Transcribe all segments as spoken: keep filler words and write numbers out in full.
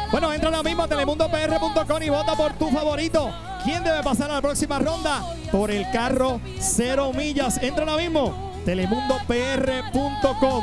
Bueno, entra ahora mismo a telemundo p r punto com y vota por tu favorito. ¿Quién debe pasar a la próxima ronda? Por el carro cero millas. Entra ahora mismo, telemundo p r punto com.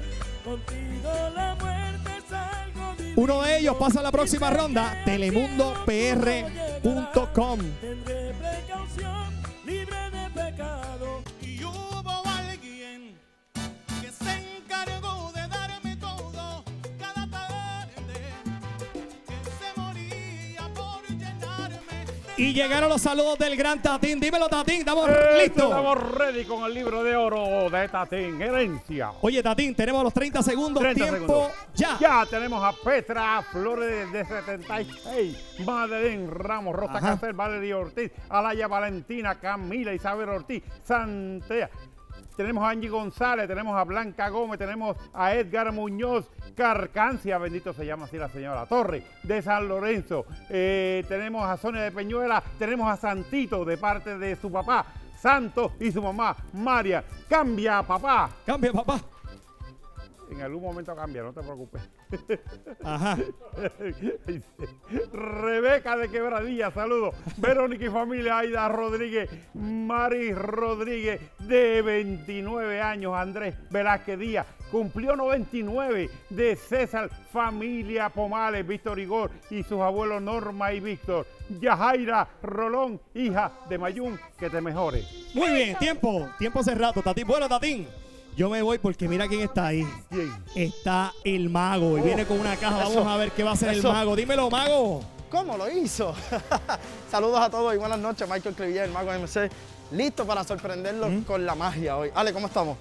Uno de ellos pasa a la próxima ronda, telemundo p r punto com. Tendré precaución, libre de pecado. Y hubo alguien que se encargó de darme todo cada tarde, que se moría por llenarme. Y llegaron los saludos del gran Tatín. Dímelo, Tatín, estamos Eh, listos. Estamos ready con el libro de oro de Tatín, herencia. Oye, Tatín, tenemos los treinta segundos. treinta Tiempo segundos. ya. Ya tenemos a Petra Flores de setenta y seis, Madeline Ramos, Rosa Ajá. Castel, Valeria Ortiz, Alaya Valentina, Camila Isabel Ortiz, Santea. Tenemos a Angie González, tenemos a Blanca Gómez, tenemos a Edgar Muñoz, Carcancia, bendito se llama así la señora Torre, de San Lorenzo. Eh, tenemos a Sonia de Peñuela, tenemos a Santito de parte de su papá, Santo, y su mamá, María. Cambia, papá. Cambia, papá. En algún momento cambia, no te preocupes. Ajá. Rebeca de Quebradilla, saludos. Verónica y familia, Aida Rodríguez, Mari Rodríguez, de veintinueve años, Andrés Velázquez Díaz, cumplió noventa y nueve, de César, familia Pomales, Víctor Igor y sus abuelos Norma y Víctor. Yajaira Rolón, hija de Mayún, que te mejore. Muy bien, tiempo. Tiempo cerrado, Tatín. Bueno, Tatín, yo me voy porque mira quién está ahí. ¿Quién? Está el mago y viene con una caja. Eso. Vamos a ver qué va a hacer el Eso. mago. Dímelo, mago. ¿Cómo lo hizo? Saludos a todos y buenas noches. Michael Crevillé, el mago M C, listo para sorprenderlos ¿Mm? con la magia hoy. Ale, ¿cómo estamos?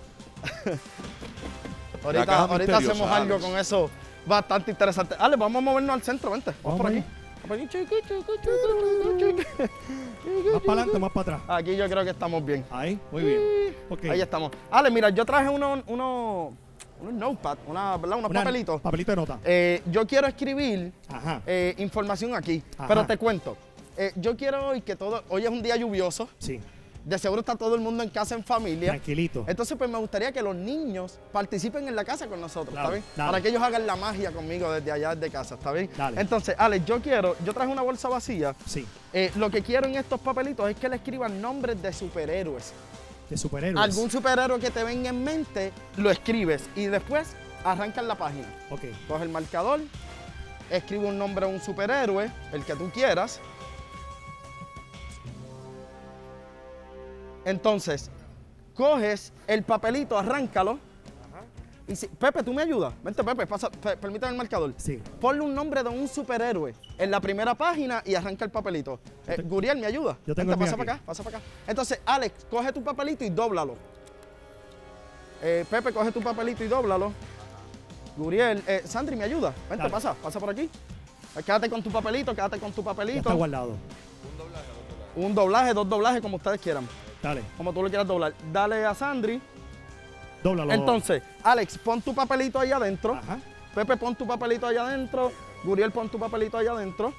La ahorita caja ahorita hacemos misteriosa, algo Alex. con eso bastante interesante. Ale, vamos a movernos al centro, vente. Vamos, Vamos por aquí. ahí. Vamos por aquí. Chiqui, chiqui, chiqui, chiqui, chiqui. Más para adelante, más para atrás. Aquí yo creo que estamos bien. Ahí, muy bien. Ok. Ahí estamos. Ale, mira, yo traje unos uno, unos notepad, una, ¿verdad? unos Una- papelitos. Papelito de nota. Eh, yo quiero escribir Ajá. eh, información aquí, Ajá. pero te cuento. Eh, yo quiero hoy que todo, hoy es un día lluvioso, Sí, de seguro está todo el mundo en casa en familia. tranquilito. Entonces, pues me gustaría que los niños participen en la casa con nosotros, Claro, ¿está bien? dale. Para que ellos hagan la magia conmigo desde allá, desde casa, ¿está bien? Dale. Entonces, Alex, yo quiero, yo traje una bolsa vacía. Sí, Eh, lo que quiero en estos papelitos es que le escriban nombres de superhéroes. de superhéroes. Algún superhéroe que te venga en mente, lo escribes y después arrancas la página. Ok. Coge el marcador, escribe un nombre de un superhéroe, el que tú quieras. Entonces, coges el papelito, arráncalo. Y si, Pepe, ¿tú me ayudas? Vente, Pepe, pasa, pe- permítame el marcador. Sí. Ponle un nombre de un superhéroe en la primera página y arranca el papelito. Eh, te- Guriel, ¿me ayuda? yo tengo Vente, el mío pasa aquí. para acá, pasa para acá. Entonces, Alex, coge tu papelito y dóblalo. Eh, Pepe, coge tu papelito y dóblalo. Guriel, eh, Sandri, ¿me ayuda? Vente, Dale. pasa, pasa por aquí. Eh, Quédate con tu papelito, quédate con tu Ya está papelito. guardado. Un doblaje, dos doblajes, como ustedes quieran. Dale, Como tú lo quieras doblar. Dale a Sandri. dóblalo. Entonces, Alex, pon tu papelito ahí adentro. Ajá. Pepe, pon tu papelito allá adentro. Guriel, pon tu papelito allá adentro.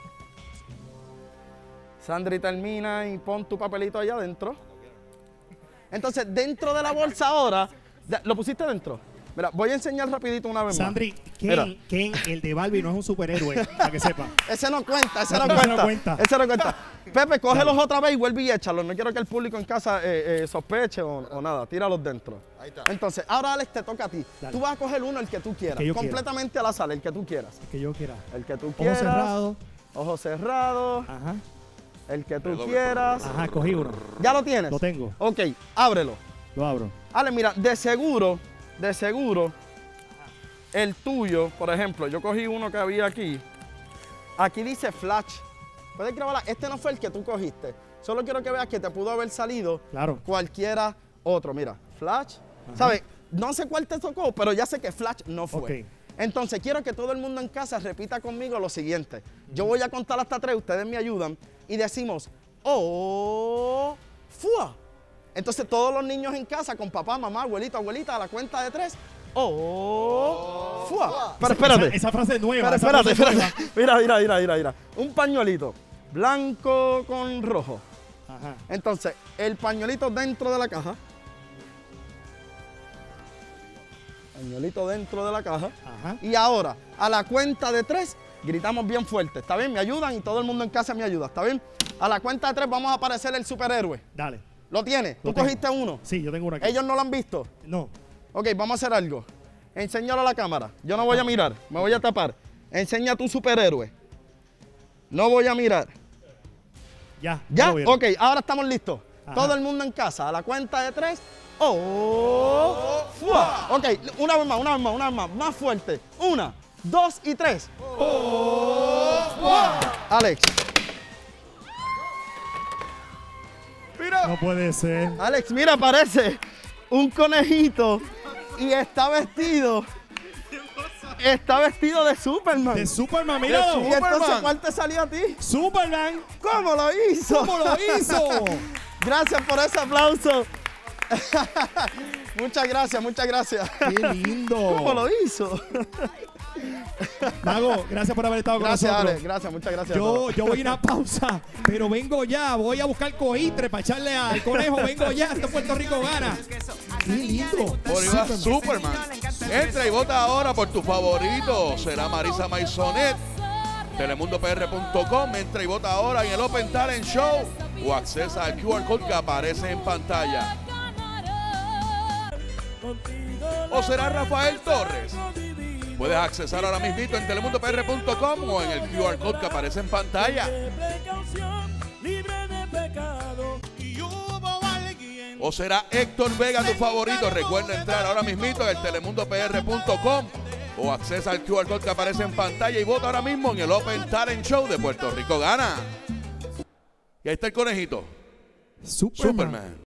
Sandri, termina y pon tu papelito allá adentro. Entonces, dentro de la bolsa ahora, ya, ¿lo pusiste dentro? Mira, voy a enseñar rapidito una vez más. Sandri, Mira. Ken, Ken, el de Barbie no es un superhéroe, para que sepa. Ese no cuenta, ese no, Ese no cuenta. cuenta. Ese no cuenta. Pepe, cógelos otra vez y vuelve y échalos. No quiero que el público en casa eh, eh, sospeche o, o nada. Tíralos dentro. Ahí está. Entonces, ahora Alex, te toca a ti. Dale. Tú vas a coger uno, el que tú quieras. que yo quiera. completamente al azar, el que tú quieras. Que yo quiera. El que tú Ojo quieras. cerrado. Ojos cerrados. Ajá. El que tú Redoble. quieras. Ajá, cogí uno. ¿Ya lo tienes? Lo tengo. Ok, ábrelo. Lo abro. Ale, mira, de seguro, de seguro, el tuyo, por ejemplo, yo cogí uno que había aquí. Aquí dice Flash. Puedes grabarla. Este no fue el que tú cogiste. Solo quiero que veas que te pudo haber salido Claro. cualquiera otro. Mira, Flash. ¿Sabes? No sé cuál te tocó, pero ya sé que Flash no fue. Ok. Entonces, quiero que todo el mundo en casa repita conmigo lo siguiente. Yo voy a contar hasta tres, ustedes me ayudan y decimos, ¡oh! ¡Fua! Entonces, todos los niños en casa, con papá, mamá, abuelito, abuelita, a la cuenta de tres, ¡oh! ¡Fua! Pero espérate. Esa, esa frase es nueva. Pero esa espérate, frase es espérate. Mira, mira, mira, mira, mira. Un pañuelito blanco con rojo. nueva. Ajá. Entonces, el pañuelito dentro de la caja. Pañuelito dentro de la caja. Ajá. Y ahora, a la cuenta de tres, gritamos bien fuerte. ¿Está bien? Me ayudan y todo el mundo en casa me ayuda. ¿Está bien? A la cuenta de tres vamos a aparecer el superhéroe. Dale. ¿Lo tienes? Lo ¿Tú tengo. cogiste uno? Sí, yo tengo uno aquí. ¿Ellos no lo han visto? No. Ok, vamos a hacer algo. Enséñalo a la cámara. Yo no voy a mirar, me voy a tapar. Enseña a tu superhéroe. No voy a mirar. Ya. ¿Ya? lo vieron. Ok, ahora estamos listos. Ajá. Todo el mundo en casa, a la cuenta de tres. ¡Oh! ¡Fua! Ok, una vez más, una vez más, una vez más. Más fuerte. Una, dos y tres. ¡Oh! ¡Fua! Alex, No puede ser. Alex, mira, parece un conejito y está vestido. Está vestido de Superman. De Superman, mira. ¿Y entonces cuál te salió a ti? Superman. ¿Cómo lo hizo? ¿Cómo lo hizo? Gracias por ese aplauso. Muchas gracias, muchas gracias. Qué lindo. ¿Cómo lo hizo? Mago, gracias por haber estado con Gracias, nosotros. Ale, gracias, muchas gracias. a Yo, todos. yo voy a una pausa, pero vengo ya. Voy a buscar coitre para echarle al conejo. Vengo ya. Esto Puerto Rico gana. Qué lindo. Por ahí va Superman. Entra y vota ahora por tu favorito. Será Marisa Maisonet. Telemundo P R punto com. Entra y vota ahora en el Open Talent Show o accesa al Q R Code que aparece en pantalla. O será Rafael Torres. Puedes accesar ahora mismito en Telemundo P R punto com o en el Q R Code que aparece en pantalla. O será Héctor Vega tu favorito. Recuerda entrar ahora mismito en el Telemundo P R punto com o accesa al Q R Code que aparece en pantalla y vota ahora mismo en el Open Talent Show de Puerto Rico Gana. Y ahí está el conejito. Superman. Superman.